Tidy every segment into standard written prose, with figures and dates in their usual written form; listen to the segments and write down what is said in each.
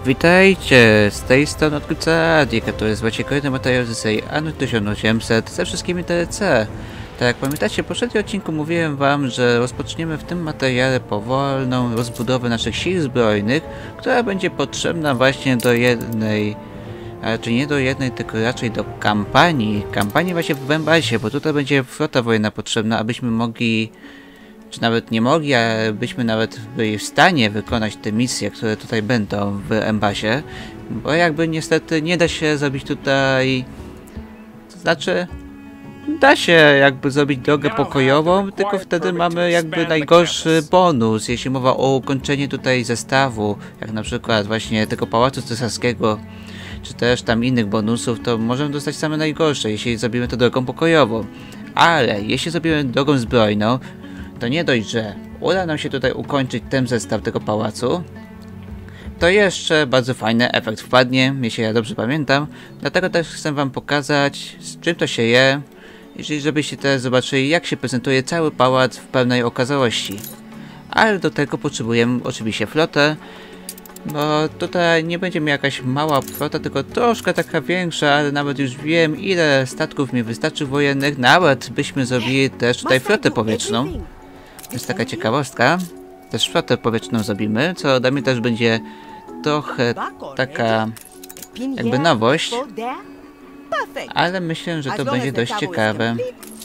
Witajcie, z tej strony odkrywca Adik, to jest właśnie kolejny materiał z serii Anno 1800 ze wszystkimi DLC. Tak jak pamiętacie, w poprzednim odcinku mówiłem wam, że rozpoczniemy w tym materiale powolną rozbudowę naszych sił zbrojnych, która będzie potrzebna właśnie do jednej, a raczej nie do jednej, tylko raczej do kampanii właśnie w Embasie, bo tutaj będzie flota wojenna potrzebna, abyśmy mogli, czy nawet nie mogli, a byśmy nawet byli w stanie wykonać te misje, które tutaj będą w Embasie, bo jakby niestety nie da się zrobić tutaj, to znaczy da się jakby zrobić drogę pokojową, tylko wtedy mamy jakby najgorszy bonus, jeśli mowa o ukończeniu tutaj zestawu, jak na przykład właśnie tego Pałacu Cesarskiego, czy też tam innych bonusów, to możemy dostać same najgorsze, jeśli zrobimy to drogą pokojową. Ale jeśli zrobimy drogą zbrojną, to nie dość, że uda nam się tutaj ukończyć ten zestaw tego pałacu, to jeszcze bardzo fajny efekt wpadnie, jeśli ja dobrze pamiętam. Dlatego też chcę wam pokazać, z czym to się je, żebyście teraz zobaczyli, jak się prezentuje cały pałac w pełnej okazałości. Ale do tego potrzebujemy oczywiście flotę, bo tutaj nie będzie mi jakaś mała flota, tylko troszkę taka większa, ale nawet już wiem, ile statków mi wystarczy wojennych, nawet byśmy zrobili też tutaj flotę powietrzną. To jest taka ciekawostka. Też flotę powietrzną zrobimy, co dla mnie też będzie trochę taka jakby nowość. Ale myślę, że to będzie dość ciekawe.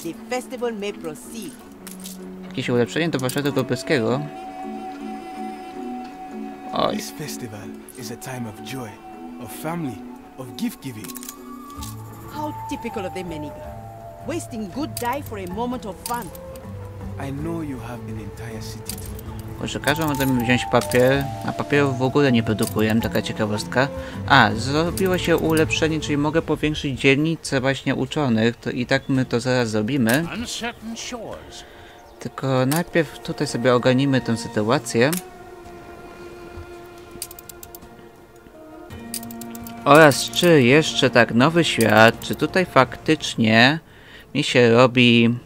Jakieś ulepszenie do warsztatu kopyskiego. Oj. This festival is a time of joy, of family, of gift giving. How typical of them, Meniga. Wasting good dye for a moment of fun. I know you have an entire city to. Koszykarza możemy wziąć papier, a papierów w ogóle nie produkuję, taka ciekawostka. A, zrobiło się ulepszenie, czyli mogę powiększyć dzielnicę właśnie uczonych, to i tak my to zaraz zrobimy. Tylko najpierw tutaj sobie ogarnimy tę sytuację. Oraz czy jeszcze tak, nowy świat, czy tutaj faktycznie mi się robi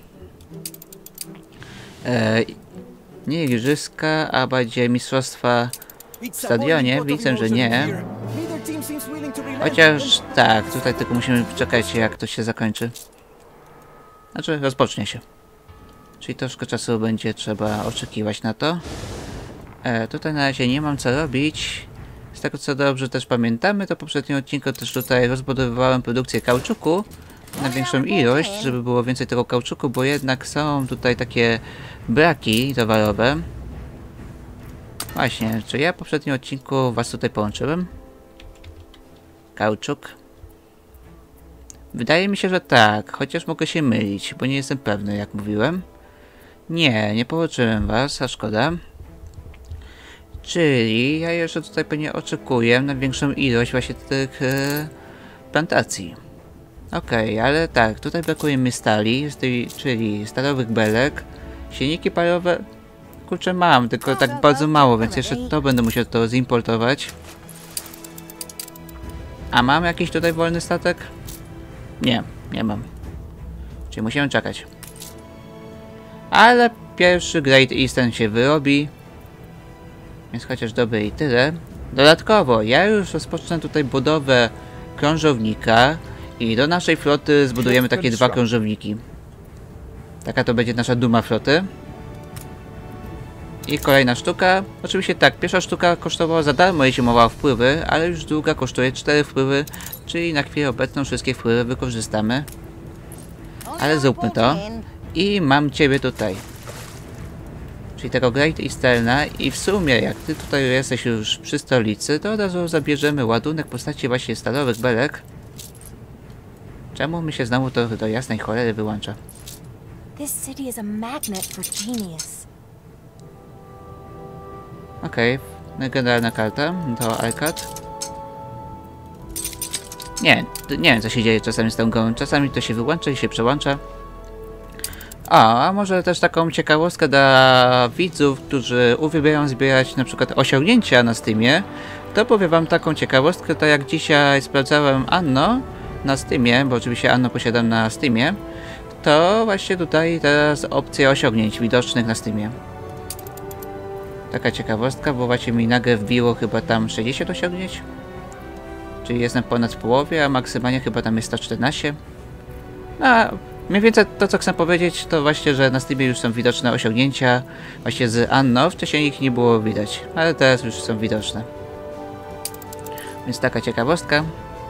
nie igrzyska, a bardziej mistrzostwa w stadionie. Widzę, że nie. Chociaż tak, tutaj tylko musimy czekać, jak to się zakończy. Znaczy, rozpocznie się. Czyli troszkę czasu będzie trzeba oczekiwać na to. Tutaj na razie nie mam co robić. Z tego co dobrze też pamiętamy, to w poprzednim odcinku też tutaj rozbudowywałem produkcję kauczuku na większą ilość, żeby było więcej tego kauczuku, bo jednak są tutaj takie braki towarowe. Właśnie, czy ja w poprzednim odcinku was tutaj połączyłem? Kauczuk? Wydaje mi się, że tak, chociaż mogę się mylić, bo nie jestem pewny, jak mówiłem. Nie połączyłem was, a szkoda. Czyli ja jeszcze tutaj pewnie oczekuję na większą ilość właśnie tych plantacji. Okej, ale tak, tutaj brakuje mi stali, czyli stalowych belek. Silniki parowe, kurczę mam, tylko tak bardzo mało, więc jeszcze to będę musiał to zimportować. A mam jakiś tutaj wolny statek? Nie mam. Czyli musimy czekać. Ale pierwszy Great Eastern się wyrobi. Więc chociaż dobre i tyle. Dodatkowo, ja już rozpocznę tutaj budowę krążownika i do naszej floty zbudujemy takie dwa krążowniki. Taka to będzie nasza duma floty. I kolejna sztuka. Oczywiście tak, pierwsza sztuka kosztowała za darmo, jeśli mowa o wpływy, ale już druga kosztuje 4 wpływy, czyli na chwilę obecną wszystkie wpływy wykorzystamy. Ale zróbmy to. I mam ciebie tutaj. Czyli tego Great Easterna i w sumie jak ty tutaj jesteś już przy stolicy, to od razu zabierzemy ładunek w postaci właśnie stalowych belek. Czemu mi się znowu to do jasnej cholery wyłącza? Okej, legendarna karta to Alcat. Nie wiem co się dzieje czasami z tą grą, czasami to się wyłącza i się przełącza. A może też taką ciekawostkę dla widzów, którzy uwielbiają zbierać na przykład osiągnięcia na Steamie, to powiem wam taką ciekawostkę, to jak dzisiaj sprawdzałem Anno na Steamie, bo oczywiście Anno posiadam na Steamie, to właśnie tutaj teraz opcja osiągnięć widocznych na Steamie. Taka ciekawostka, bo właśnie mi nagle wbiło chyba tam 60 osiągnięć. Czyli jestem ponad w połowie, a maksymalnie chyba tam jest 114. No, a mniej więcej to, co chcę powiedzieć, to właśnie, że na Steamie już są widoczne osiągnięcia właśnie z Anno. Wcześniej ich nie było widać, ale teraz już są widoczne. Więc taka ciekawostka.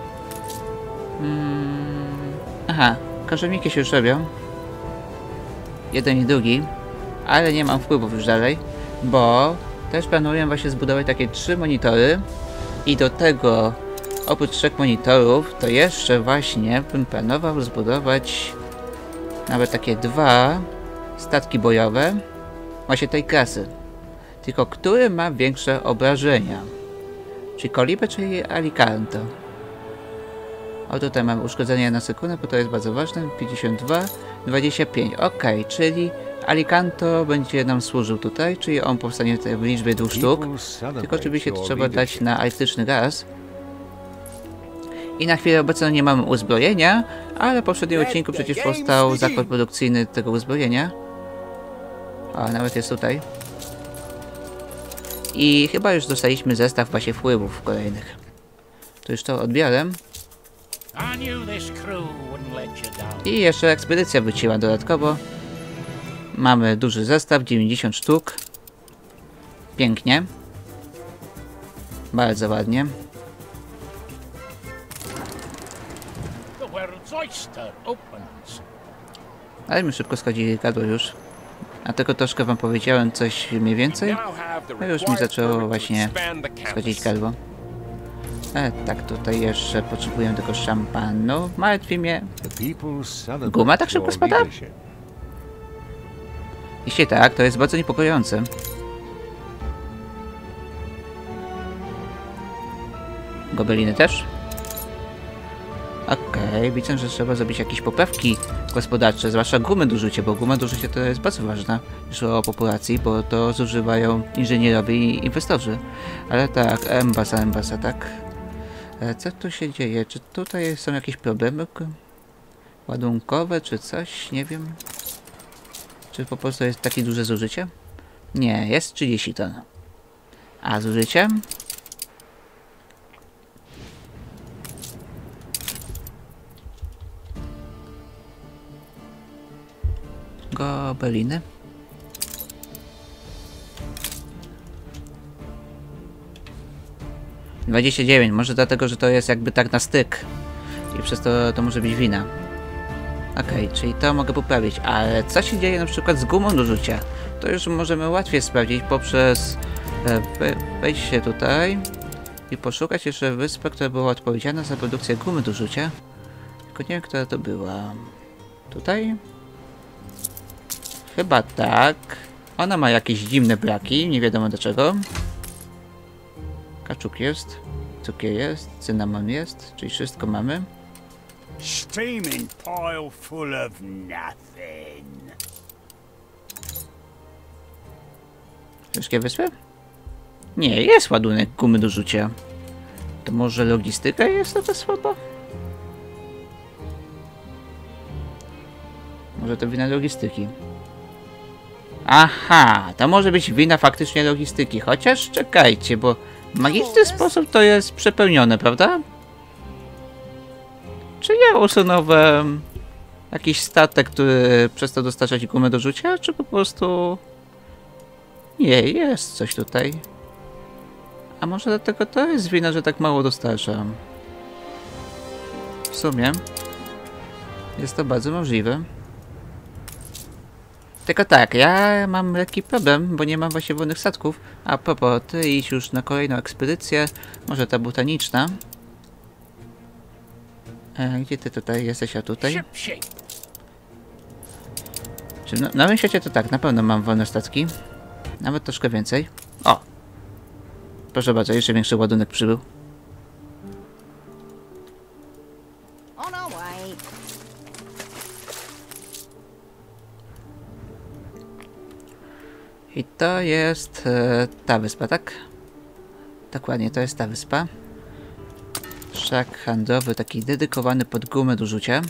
Aha, korzenniki się już robią. Jeden i drugi, ale nie mam wpływów już dalej, bo też planuję właśnie zbudować takie 3 monitory i do tego oprócz 3 monitorów to jeszcze właśnie bym planował zbudować nawet takie 2 statki bojowe właśnie tej klasy, tylko który ma większe obrażenia, czyli Koliber czy Alicanto. O, tutaj mamy uszkodzenie na sekundę, bo to jest bardzo ważne. 52, 25. Ok, czyli Alicanto będzie nam służył tutaj, czyli on powstanie tutaj w liczbie 2 sztuk. Tylko oczywiście to trzeba dać na elektryczny gaz. I na chwilę obecną nie mamy uzbrojenia, ale w poprzednim odcinku przecież powstał zakład produkcyjny tego uzbrojenia. O, nawet jest tutaj. I chyba już dostaliśmy zestaw właśnie wpływów kolejnych. To już to odbiorę. I jeszcze ekspedycja wróciła dodatkowo. Mamy duży zestaw, 90 sztuk. Pięknie. Bardzo ładnie. Ale mi szybko schodzi gadło już. A tylko troszkę wam powiedziałem coś mniej więcej. No już mi zaczęło właśnie schodzić gadło. Tak, tutaj jeszcze potrzebuję tylko szampanu. Martwi mnie. Guma tak szybko spada? Jeśli tak, to jest bardzo niepokojące. Gobeliny też? Okej, widzę, że trzeba zrobić jakieś poprawki gospodarcze, zwłaszcza gumy do rzucia, bo guma do rzucia to jest bardzo ważna już o populacji, bo to zużywają inżynierowie i inwestorzy. Ale tak, embasa, tak. Co tu się dzieje? Czy tutaj są jakieś problemy ładunkowe, czy coś? Nie wiem. Czy po prostu jest takie duże zużycie? Nie, jest 30 ton. A zużycie? Gobeliny. $29, może dlatego, że to jest jakby tak na styk. I przez to może być wina. Okej, czyli to mogę poprawić, ale co się dzieje na przykład z gumą do rzucia? To już możemy łatwiej sprawdzić poprzez wejść się tutaj i poszukać jeszcze wyspę, która była odpowiedzialna za produkcję gumy do rzucia. Tylko nie wiem, która to była. Tutaj? Chyba tak. Ona ma jakieś dziwne braki, nie wiadomo dlaczego. Kaczuk jest, cukier jest, cynamon jest, czyli wszystko mamy. Steaming pile full of nothing. Wszystkie wyspy? Nie, jest ładunek gumy do rzucia. To może logistyka jest taka słaba? Może to wina logistyki. Aha, to może być wina faktycznie logistyki. Chociaż czekajcie, bo w magiczny sposób to jest przepełnione, prawda? Czy ja usunąłem jakiś statek, który przestał dostarczać gumę do rzucia, czy po prostu... Nie, jest coś tutaj. A może dlatego to jest wina, że tak mało dostarczam. W sumie jest to bardzo możliwe. Tylko tak, ja mam lekki problem, bo nie mam właśnie wolnych statków. A propos, ty idź już na kolejną ekspedycję, może ta botaniczna. Gdzie ty tutaj jesteś, a tutaj? Czy na nowym świecie to tak, na pewno mam wolne statki. Nawet troszkę więcej. O! Proszę bardzo, jeszcze większy ładunek przybył. I to jest ta wyspa, tak? Dokładnie, to jest ta wyspa. Szlak handlowy, taki dedykowany pod gumę do rzucia.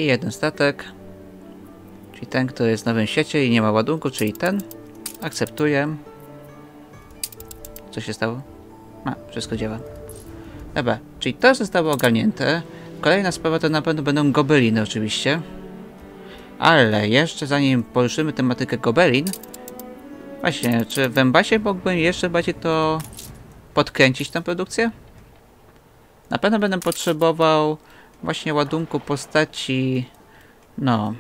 I jeden statek. Czyli ten, który jest w nowym świecie i nie ma ładunku, czyli ten. Akceptuję. Co się stało? A, wszystko działa. Dobra, czyli to zostało ogarnięte. Kolejna sprawa to na pewno będą gobeliny oczywiście. Ale jeszcze zanim poruszymy tematykę gobelin, właśnie, czy w Embasie mógłbym jeszcze bardziej to podkręcić tę produkcję? Na pewno będę potrzebował właśnie ładunku postaci, no,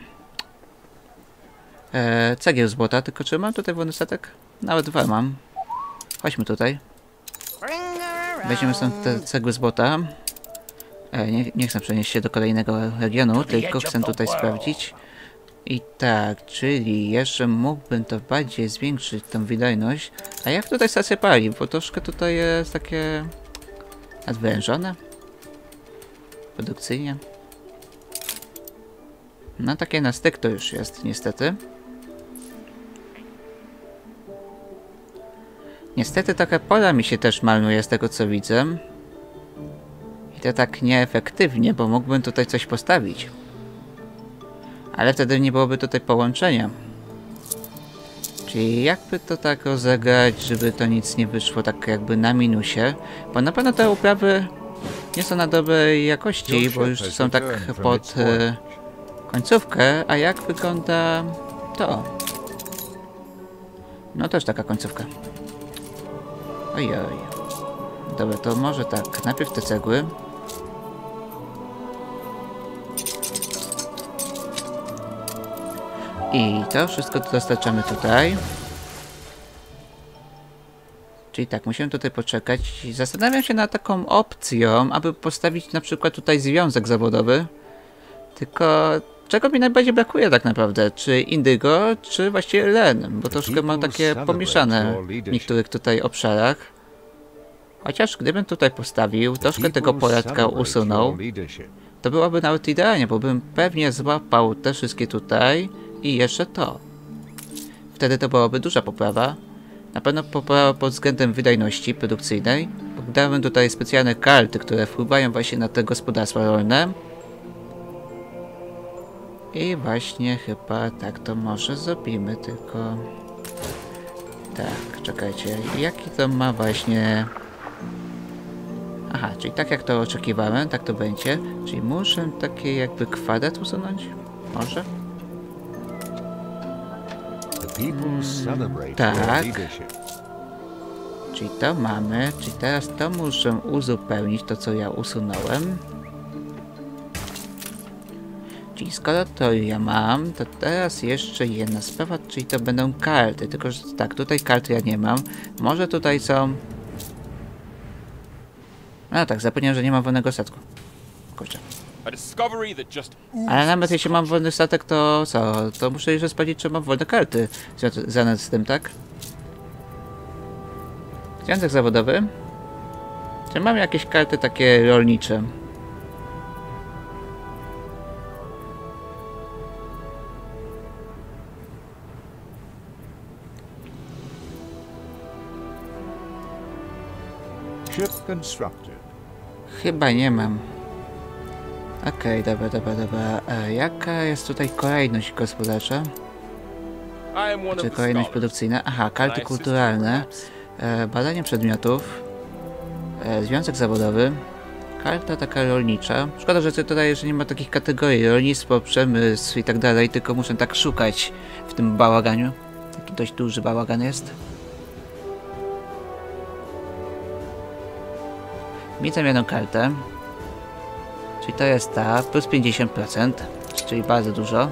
cegieł złota, tylko czy mam tutaj wolny statek? Nawet dwa mam. Chodźmy tutaj. Weźmiemy stąd te cegły złota. Nie chcę przenieść się do kolejnego regionu, tylko chcę tutaj sprawdzić. I tak, czyli jeszcze mógłbym to bardziej zwiększyć, tą wydajność. A jak tutaj stacja paliw? Bo troszkę tutaj jest takie nadwyrężone. Produkcyjnie. No takie na styk to już jest, niestety. Niestety taka pola mi się też malnuje z tego co widzę. I to tak nieefektywnie, bo mógłbym tutaj coś postawić. Ale wtedy nie byłoby tutaj połączenia. Czyli jakby to tak rozegrać, żeby to nic nie wyszło tak jakby na minusie. Bo na pewno te uprawy nie są na dobrej jakości, bo już są tak pod końcówkę. A jak wygląda to? No też taka końcówka. Ojoj. Dobra, to może tak. Najpierw te cegły. I to wszystko dostarczamy tutaj. Czyli tak, musimy tutaj poczekać. Zastanawiam się nad taką opcją, aby postawić na przykład tutaj związek zawodowy. Tylko czego mi najbardziej brakuje tak naprawdę? Czy indygo, czy właściwie len? Bo troszkę mam takie pomieszane w niektórych tutaj obszarach. Chociaż gdybym tutaj postawił, troszkę tego poradka usunął, to byłoby nawet idealnie, bo bym pewnie złapał te wszystkie tutaj i jeszcze to. Wtedy to byłaby duża poprawa. Na pewno poprawa pod względem wydajności produkcyjnej. Dałem tutaj specjalne karty, które wpływają właśnie na te gospodarstwa rolne. I właśnie chyba tak to może zrobimy, tylko... Tak, czekajcie, jaki to ma właśnie... Aha, czyli tak jak to oczekiwałem, tak to będzie. Czyli muszę taki jakby kwadrat usunąć? Może? Tak. Czyli to mamy, czyli teraz to muszę uzupełnić, to co ja usunąłem. Czyli skoro to ja mam, to teraz jeszcze jedna sprawa, czyli to będą karty. Tylko, że tak, tutaj karty ja nie mam. Może tutaj są... No tak, zapomniałem, że nie mam wolnego statku. Kurczę. Ale nawet jeśli mam wolny statek, to co? To muszę jeszcze sprawdzić, czy mam wolne karty związane z tym, tak? Związek zawodowy. Czy mam jakieś karty takie rolnicze? Ship constructed. Chyba nie mam. Okej, dobra. Jaka jest tutaj kolejność gospodarcza? Czy kolejność produkcyjna? Aha, karty kulturalne. Badanie przedmiotów. Związek zawodowy. Karta taka rolnicza. Szkoda, że tutaj jeszcze nie ma takich kategorii. Rolnictwo, przemysł i tak dalej. Tylko muszę tak szukać w tym bałaganiu. Taki dość duży bałagan jest. Widzę jedną kartę. Czyli to jest ta, plus 50%, czyli bardzo dużo.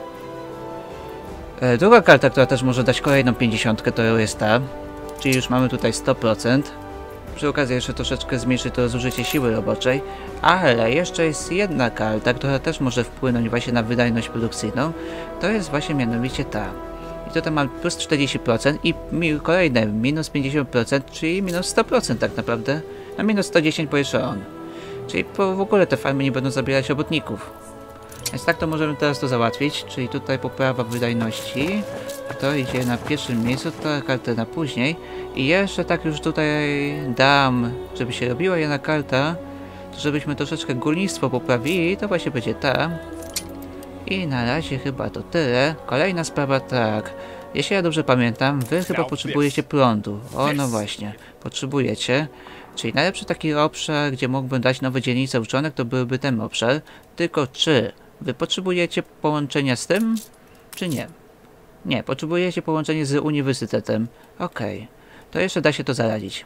Druga karta, która też może dać kolejną 50%, to jest ta. Czyli już mamy tutaj 100%. Przy okazji jeszcze troszeczkę zmniejszy to zużycie siły roboczej. Ale jeszcze jest jedna karta, która też może wpłynąć właśnie na wydajność produkcyjną. To jest właśnie mianowicie ta. I tutaj mam plus 40% i kolejne minus 50%, czyli minus 100% tak naprawdę. A minus 110 bo jeszcze on. Czyli w ogóle te farmy nie będą zabierać robotników. Więc tak to możemy teraz to załatwić. Czyli tutaj poprawa wydajności. To idzie na pierwszym miejscu, ta karta na później. I jeszcze tak już tutaj dam, żeby się robiła jedna karta. To żebyśmy troszeczkę górnictwo poprawili. To właśnie będzie ta. I na razie chyba to tyle. Kolejna sprawa, tak. Jeśli ja dobrze pamiętam, wy chyba potrzebujecie prądu. O, no właśnie. Potrzebujecie. Czyli najlepszy taki obszar, gdzie mógłbym dać nowe dzielnice uczonek, to byłby ten obszar. Tylko czy wy potrzebujecie połączenia z tym, czy nie? Nie, potrzebujecie połączenie z uniwersytetem. Okej. To jeszcze da się to zaradzić.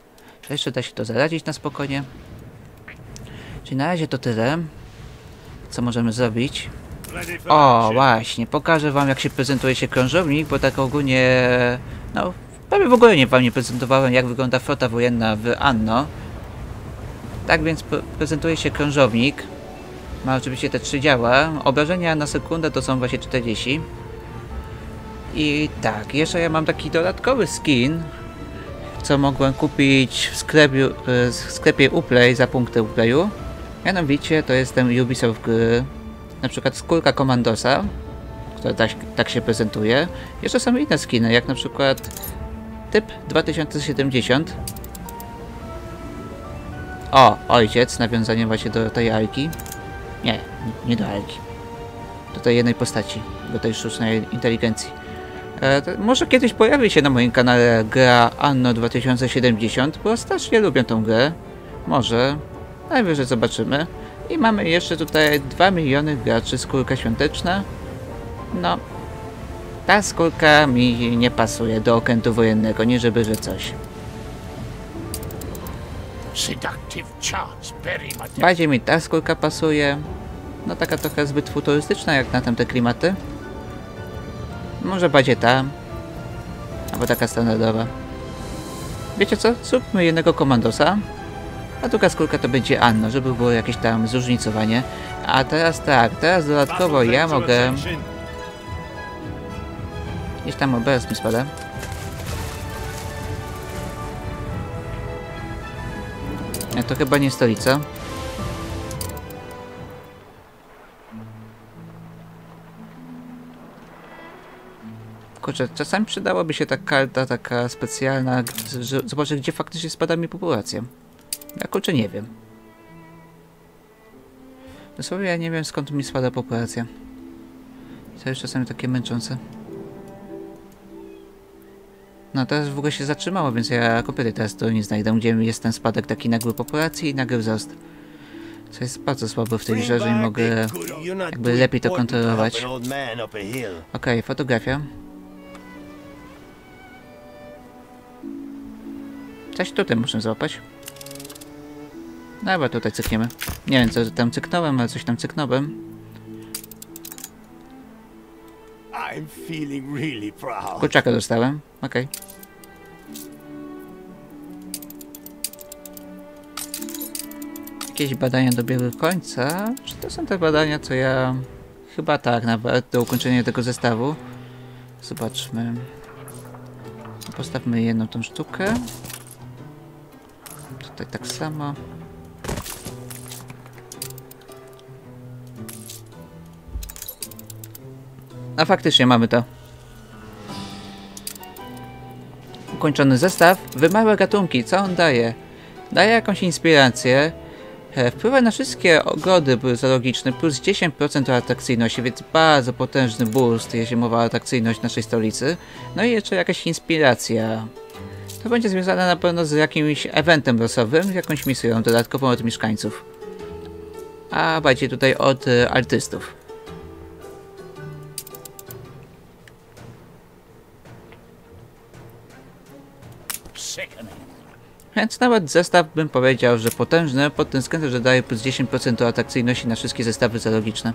Na spokojnie. Czyli na razie to tyle. Co możemy zrobić? O, właśnie. Pokażę wam, jak się prezentuje się krążownik, bo tak ogólnie... No, prawie w ogóle wam nie prezentowałem, jak wygląda flota wojenna w Anno. Tak więc prezentuje się krążownik. Ma oczywiście te 3 działa. Obrażenia na sekundę to są właśnie 40. I tak, jeszcze ja mam taki dodatkowy skin, co mogłem kupić w sklepie Uplay za punkty Uplayu. Mianowicie to jest ten Ubisoft gry. Na przykład skórka Komandosa, która tak się prezentuje. Jeszcze są inne skiny, jak na przykład typ 2070. O, ojciec, nawiązanie właśnie do tej Alki. Nie do Alki. Do tej jednej postaci, do tej sztucznej inteligencji. Może kiedyś pojawi się na moim kanale gra Anno 2070, bo strasznie lubię tą grę. Może. Najwyżej zobaczymy. I mamy jeszcze tutaj 2 miliony graczy, skórka świąteczna. No, ta skórka mi nie pasuje do okrętu wojennego, nie żeby że coś. Bardziej mi ta skórka pasuje. No taka trochę zbyt futurystyczna jak na tamte klimaty. Może bardziej ta. Albo taka standardowa. Wiecie co? Zróbmy jednego Komandosa. A druga skórka to będzie Anno, żeby było jakieś tam zróżnicowanie. A teraz tak, teraz dodatkowo ja mogę... Gdzieś tam obraz mi spada. To chyba nie stolica. Kurczę, czasami przydałaby się ta karta taka specjalna, że zobaczę, gdzie faktycznie spada mi populacja. Ja kurczę nie wiem. Dosłownie ja nie wiem, skąd mi spada populacja. To jest czasami takie męczące. No teraz w ogóle się zatrzymało, więc ja kompletnie teraz to nie znajdę, gdzie jest ten spadek taki nagły populacji i nagły wzrost. Co jest bardzo słabo w tej grze, że nie mogę jakby lepiej to kontrolować. Okej, fotografia. Coś tutaj muszę złapać. Dobra, tutaj cykniemy. Nie wiem, co tam cyknąłem, ale coś tam cyknąłem. Kurczaka dostałem. Okej. Jakieś badania dobiegły końca? Czy to są te badania, co ja... Chyba tak, nawet do ukończenia tego zestawu. Zobaczmy. Postawmy jedną tą sztukę. Tutaj tak samo. A faktycznie mamy to. Ukończony zestaw. Wymałe gatunki. Co on daje? Daje jakąś inspirację. Wpływa na wszystkie ogrody zoologiczne plus 10% atrakcyjności, więc bardzo potężny boost, jeśli mowa o atrakcyjność naszej stolicy. No i jeszcze jakaś inspiracja. To będzie związane na pewno z jakimś eventem losowym, jakąś misją dodatkową od mieszkańców. A bardziej tutaj od artystów. Więc nawet zestaw bym powiedział, że potężny pod tym względem, że daje plus 10% atrakcyjności na wszystkie zestawy zoologiczne.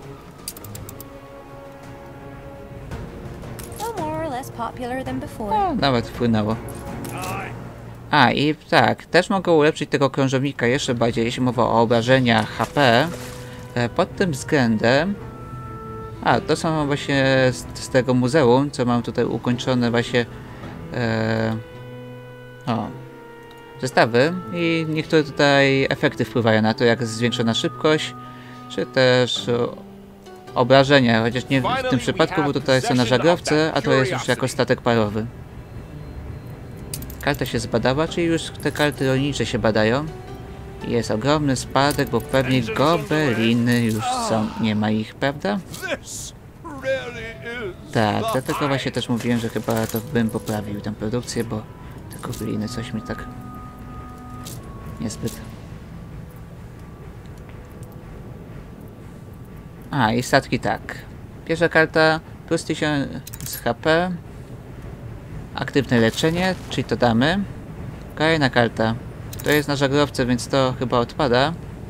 No, nawet wpłynęło. A i tak, też mogę ulepszyć tego krążownika jeszcze bardziej, jeśli mowa o obrażeniach HP. Pod tym względem... A, to są właśnie z tego muzeum, co mam tutaj ukończone właśnie... zestawy i niektóre tutaj efekty wpływają na to, jak zwiększona szybkość, czy też obrażenia, chociaż nie w tym przypadku, bo tutaj są na żaglowce, a to jest już jako statek parowy. Karta się zbadała, czyli już te karty rolnicze się badają. Jest ogromny spadek, bo pewnie gobeliny już są. Nie ma ich, prawda? Tak, dlatego właśnie też mówiłem, że chyba to bym poprawił tę produkcję, bo te gobeliny coś mi tak niezbyt. A, i statki tak. Pierwsza karta plus 1000 HP. Aktywne leczenie, czyli to damy. Kolejna karta. To jest na żaglowce, więc to chyba odpada.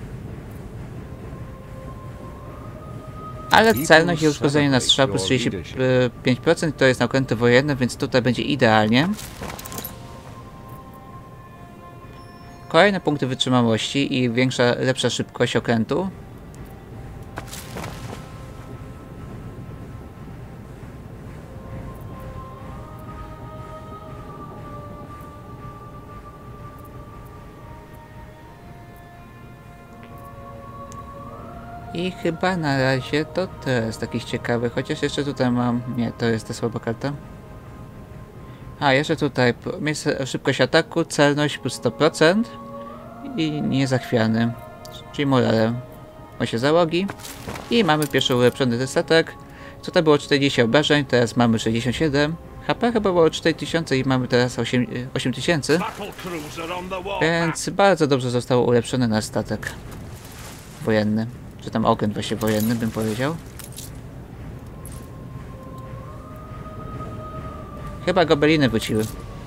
Ale celność i uszkodzenie na strzał plus 35% to jest na okręty wojenne, więc tutaj będzie idealnie. Kolejne punkty wytrzymałości i lepsza szybkość okrętu. I chyba na razie to jest takich ciekawych, chociaż jeszcze tutaj mam... Nie, to jest ta słaba karta. A, jeszcze tutaj szybkość ataku, celność plus 100% i niezachwiany, czyli morale. Właśnie załogi. I mamy pierwszy ulepszony statek. Tutaj było 40 obrażeń, teraz mamy 67. HP chyba było 4000 i mamy teraz 8000. Więc bardzo dobrze zostało ulepszony nasz statek wojenny. Czy tam okręt właśnie wojenny, bym powiedział. Chyba gobeliny wróciły.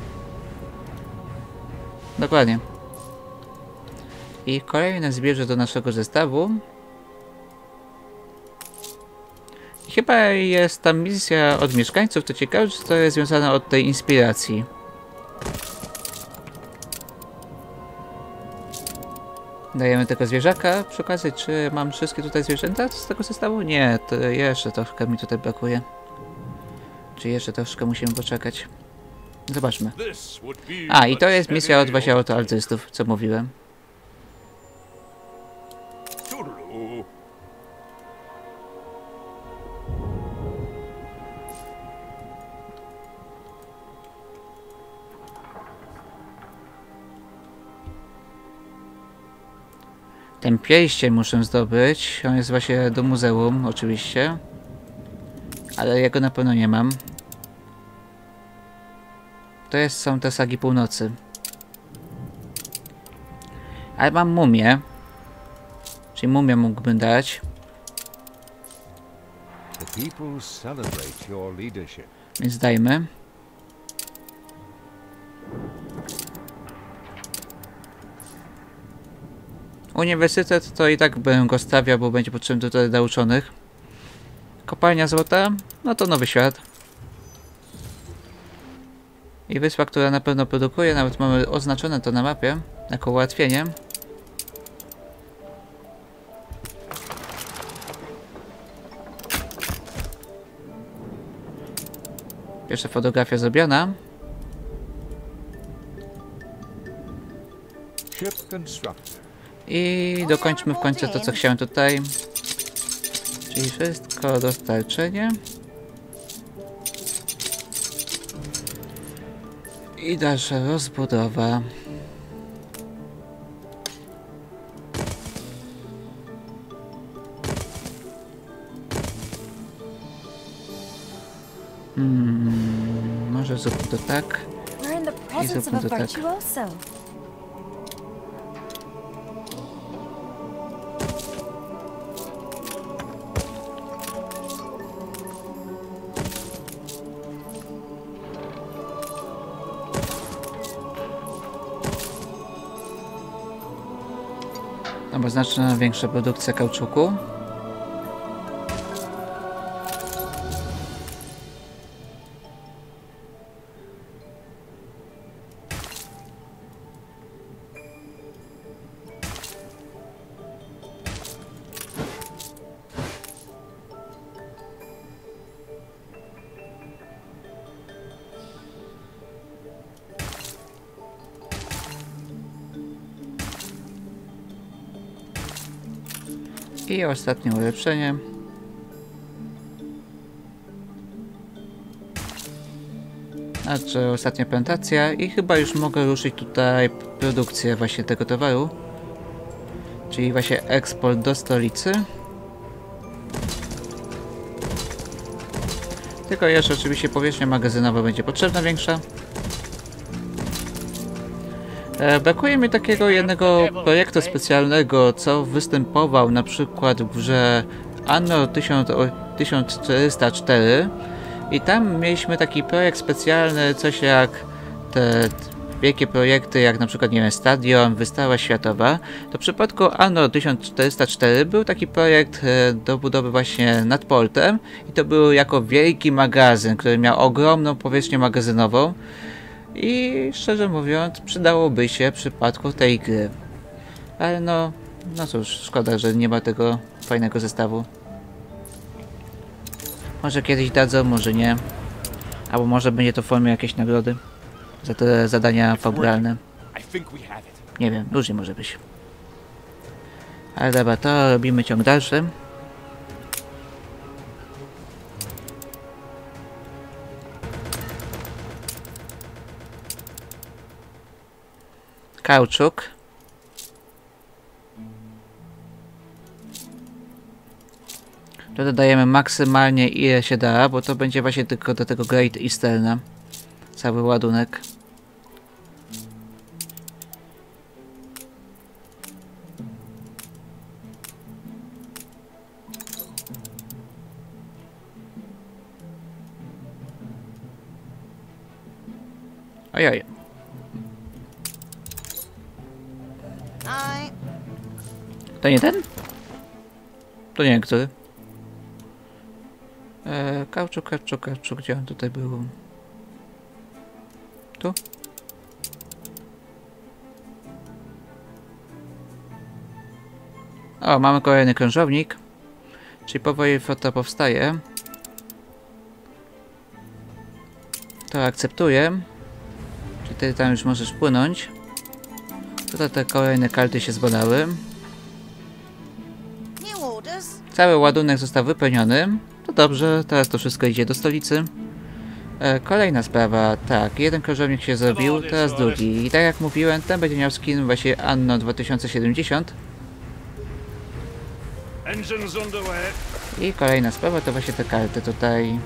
Dokładnie. I kolejne zbierze do naszego zestawu. I chyba jest tam misja od mieszkańców, to ciekawe, czy to jest związane od tej inspiracji. Dajemy tego zwierzaka przy okazji, czy mam wszystkie tutaj zwierzęta z tego zestawu? Nie, to jeszcze troszkę mi tutaj brakuje. Czy jeszcze troszkę musimy poczekać? Zobaczmy. A, i to jest misja od właśnie artystów, co mówiłem. Ten pierścień muszę zdobyć. On jest właśnie do muzeum, oczywiście. Ale ja go na pewno nie mam. To są te sagi północy. Ale mam mumię. Czyli mumię mógłbym dać. Więc dajmy. Uniwersytet to i tak bym go stawiał, bo będzie potrzebny tutaj dla uczonych. Kopalnia złota? No to nowy świat. I wyspa, która na pewno produkuje, nawet mamy oznaczone to na mapie, jako ułatwienie. Pierwsza fotografia zrobiona. I dokończmy w końcu to, co chciałem tutaj. Czyli wszystko dostarczenie. I dalsza rozbudowa. Może zróbmy to tak. I zróbmy to tak. No bo znacznie większa produkcja kauczuku. I ostatnie ulepszenie. Znaczy ostatnia prezentacja i chyba już mogę ruszyć tutaj produkcję właśnie tego towaru. czyli właśnie eksport do stolicy. Tylko jeszcze oczywiście powierzchnia magazynowa będzie potrzebna większa. Brakuje mi takiego jednego projektu specjalnego, co występował na przykład w grze Anno 1404 i tam mieliśmy taki projekt specjalny, coś jak te wielkie projekty, jak na przykład, nie wiem, stadion, wystawa światowa. To w przypadku Anno 1404 był taki projekt do budowy właśnie nad portem i to był jako wielki magazyn, który miał ogromną powierzchnię magazynową i szczerze mówiąc przydałoby się w przypadku tej gry. Ale no cóż, szkoda, że nie ma tego fajnego zestawu. Może kiedyś dadzą, może nie. Albo może będzie to w formie jakiejś nagrody za te zadania fabularne. Nie wiem, różnie może być. Ale dobra, to robimy ciąg dalszy. Kauczuk. To dodajemy maksymalnie ile się da, bo to będzie właśnie tylko do tego Great Easterna. Cały ładunek. Ojoj. To nie ten? To nie wiem, który. Kauczuk, gdzie on tutaj był? Tu? O, mamy kolejny krążownik. Czyli powoli flota powstaje. To akceptuję. Czyli ty tam już możesz płynąć. Tutaj te kolejne karty się zbadały. Cały ładunek został wypełniony. To dobrze, teraz to wszystko idzie do stolicy. Kolejna sprawa, tak, jeden krążownik się zrobił, teraz drugi. I tak jak mówiłem, ten będzie miał skin właśnie Anno 2070. I kolejna sprawa to właśnie te karty tutaj.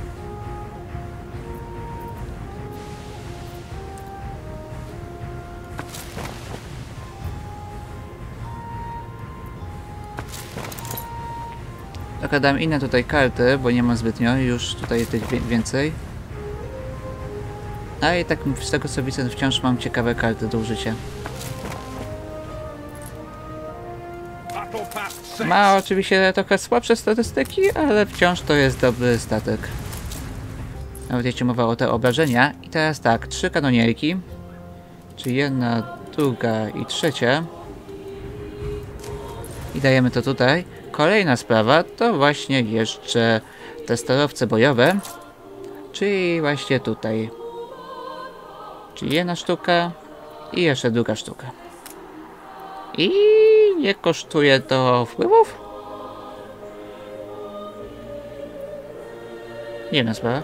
Dokładam inne tutaj karty, bo nie mam zbytnio, już tutaj tych więcej. A i tak z tego co widzę, wciąż mam ciekawe karty do użycia. Ma oczywiście trochę słabsze statystyki, ale wciąż to jest dobry statek. Nawet jeśli mowa o te obrażenia. I teraz tak, 3 kanonierki. Czyli jedna, druga i trzecia. I dajemy to tutaj. Kolejna sprawa to właśnie jeszcze te sterowce bojowe. Czyli właśnie tutaj. Czyli jedna sztuka i jeszcze druga sztuka. I nie kosztuje to wpływów? Nie wiem, sprawa.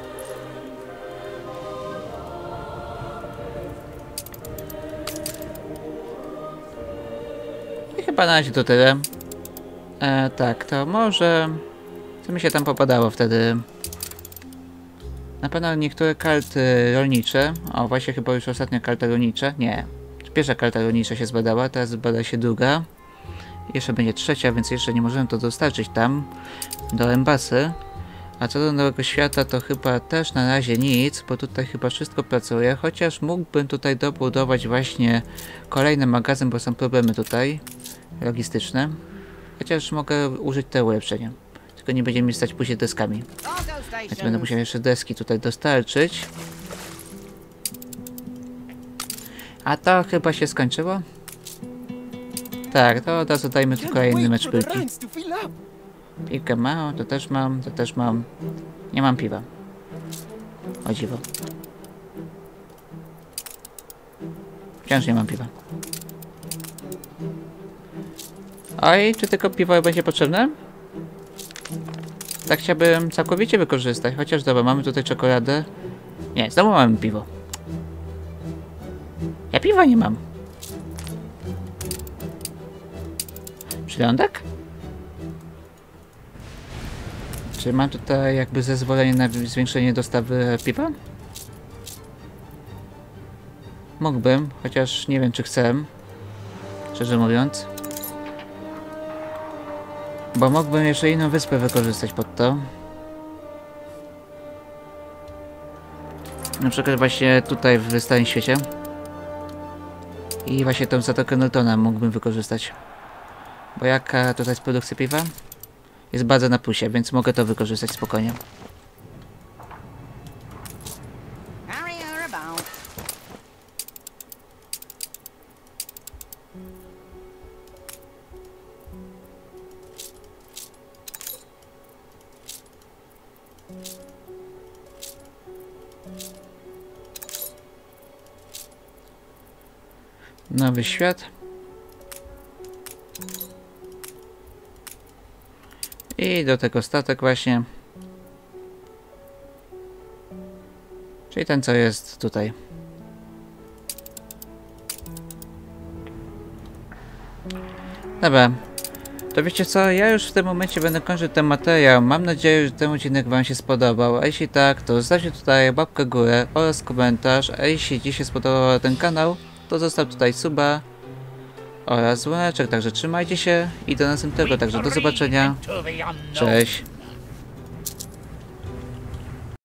I chyba na razie to tyle. Tak, to może... Co mi się tam popadało wtedy? Na pewno niektóre karty rolnicze. O, właśnie chyba już ostatnia karta rolnicza. Nie. Pierwsza karta rolnicza się zbadała, teraz zbada się druga. Jeszcze będzie trzecia, więc jeszcze nie możemy to dostarczyć tam. Do embasy. A co do Nowego Świata, to chyba też na razie nic, bo tutaj chyba wszystko pracuje. Chociaż mógłbym tutaj dobudować właśnie kolejny magazyn, bo są problemy tutaj logistyczne. Chociaż mogę użyć te ulepszenia. Tylko nie będzie mi stać później deskami. Więc będę musiał jeszcze deski tutaj dostarczyć. A to chyba się skończyło? Tak, to od razu dajmy tu kolejny mecz piłki. Piłkę mało, to też mam, to też mam. Nie mam piwa. O dziwo. Wciąż nie mam piwa. Oj, czy tylko piwo będzie potrzebne? Tak chciałbym całkowicie wykorzystać, chociaż dobra, mamy tutaj czekoladę. Nie, znowu mamy piwo. Ja piwa nie mam. Świątek? Czy mam tutaj jakby zezwolenie na zwiększenie dostawy piwa? Mógłbym, chociaż nie wiem czy chcę. Szczerze mówiąc. Bo mógłbym jeszcze inną wyspę wykorzystać pod to. Na przykład właśnie tutaj w Starym Świecie. I właśnie tą Zatokę Nortona mógłbym wykorzystać. Bo jaka tutaj jest produkcja piwa? Jest bardzo na plusie, więc mogę to wykorzystać spokojnie. Nowy świat. I do tego statek właśnie. Czyli ten co jest tutaj. Dobra. To wiecie co, ja już w tym momencie będę kończył ten materiał. Mam nadzieję, że ten odcinek wam się spodobał. A jeśli tak, to zostawcie tutaj łapkę w górę oraz komentarz. A jeśli ci się spodobał ten kanał, to zostaw tutaj suba oraz dzwoneczek. Także trzymajcie się i do następnego. Także do zobaczenia. Cześć.